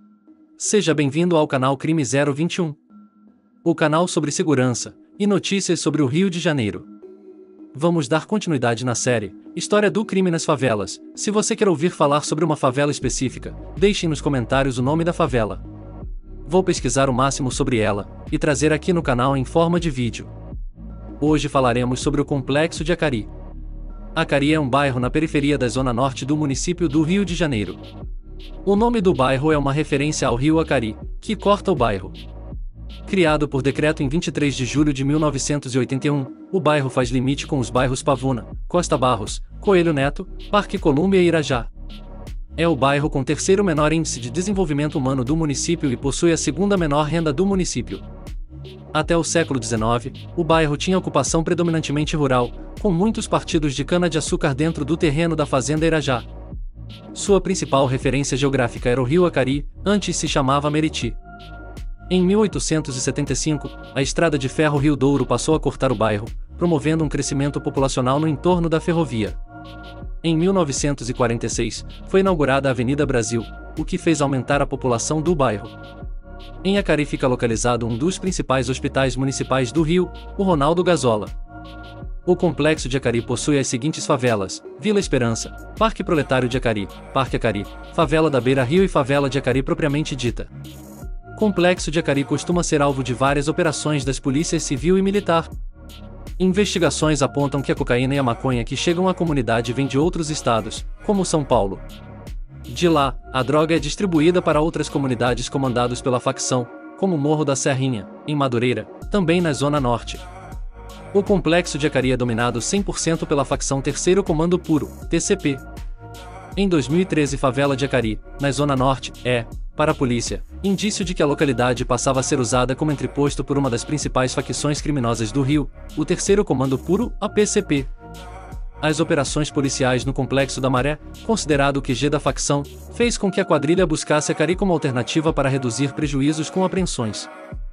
Seja bem-vindo ao canal Crime 021, o canal sobre segurança e notícias sobre o Rio de Janeiro. Vamos dar continuidade na série História do Crime nas Favelas. Se você quer ouvir falar sobre uma favela específica, deixe nos comentários o nome da favela. Vou pesquisar o máximo sobre ela e trazer aqui no canal em forma de vídeo. Hoje falaremos sobre o Complexo de Acari. Acari é um bairro na periferia da zona norte do município do Rio de Janeiro. O nome do bairro é uma referência ao rio Acari, que corta o bairro. Criado por decreto em 23 de julho de 1981, o bairro faz limite com os bairros Pavuna, Costa Barros, Coelho Neto, Parque Colúmbia e Irajá. É o bairro com terceiro menor índice de desenvolvimento humano do município e possui a segunda menor renda do município. Até o século XIX, o bairro tinha ocupação predominantemente rural, com muitos partidos de cana-de-açúcar dentro do terreno da fazenda Irajá. Sua principal referência geográfica era o rio Acari, antes se chamava Meriti. Em 1875, a estrada de ferro Rio Douro passou a cortar o bairro, promovendo um crescimento populacional no entorno da ferrovia. Em 1946, foi inaugurada a Avenida Brasil, o que fez aumentar a população do bairro. Em Acari fica localizado um dos principais hospitais municipais do Rio, o Ronaldo Gazola. O Complexo de Acari possui as seguintes favelas: Vila Esperança, Parque Proletário de Acari, Parque Acari, Favela da Beira Rio e Favela de Acari propriamente dita. Complexo de Acari costuma ser alvo de várias operações das polícias civil e militar. Investigações apontam que a cocaína e a maconha que chegam à comunidade vêm de outros estados, como São Paulo. De lá, a droga é distribuída para outras comunidades comandadas pela facção, como Morro da Serrinha, em Madureira, também na Zona Norte. O Complexo de Acari é dominado 100% pela facção Terceiro Comando Puro, TCP. Em 2013, Favela de Acari, na Zona Norte, para a polícia, indício de que a localidade passava a ser usada como entreposto por uma das principais facções criminosas do Rio, o Terceiro Comando Puro, a PCP. As operações policiais no Complexo da Maré, considerado o QG da facção, fez com que a quadrilha buscasse Acari como alternativa para reduzir prejuízos com apreensões.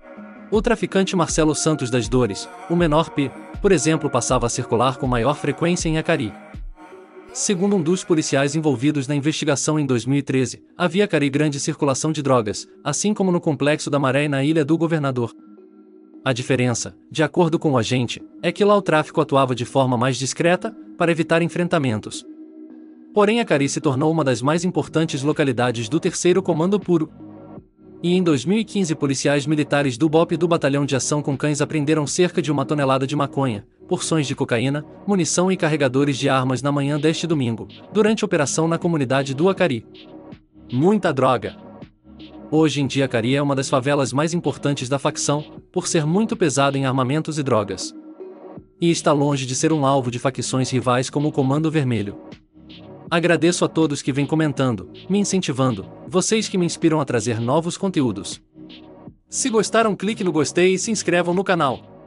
O traficante Marcelo Santos das Dores, o menor P, por exemplo, passava a circular com maior frequência em Acari. Segundo um dos policiais envolvidos na investigação em 2013, havia Acari grande circulação de drogas, assim como no Complexo da Maré e na Ilha do Governador. A diferença, de acordo com o agente, é que lá o tráfico atuava de forma mais discreta, para evitar enfrentamentos. Porém, Acari se tornou uma das mais importantes localidades do Terceiro Comando Puro. E em 2015, policiais militares do BOP do Batalhão de Ação com Cães apreenderam cerca de 1 tonelada de maconha, porções de cocaína, munição e carregadores de armas na manhã deste domingo, durante operação na comunidade do Acari. Muita droga! Hoje em dia, Acari é uma das favelas mais importantes da facção, por ser muito pesada em armamentos e drogas. E está longe de ser um alvo de facções rivais como o Comando Vermelho. Agradeço a todos que vêm comentando, me incentivando, vocês que me inspiram a trazer novos conteúdos. Se gostaram, clique no gostei e se inscrevam no canal.